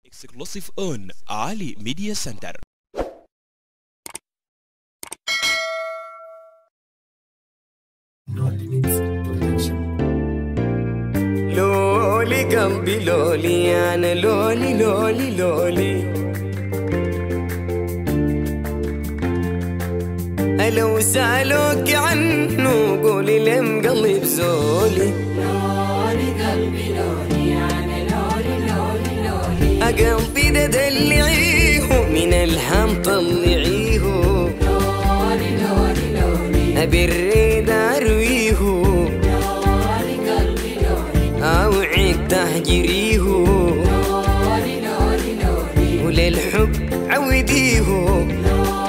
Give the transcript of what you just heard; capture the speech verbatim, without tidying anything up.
Exclusive on Ali Media Center. لولي قلبي لولي أنا لولي لولي لولي لو سألوك عنه قولي لم قلبي بزولي لولي قلبي لولي أنا لولي لولي لولي قلبي ده دلعيه من الهم طلعيه لولي لولي لولي أبي الريد أرويه لولي قلبي لولي أوعيك تهجريه لولي لولي لولي وللحب عوديه لولي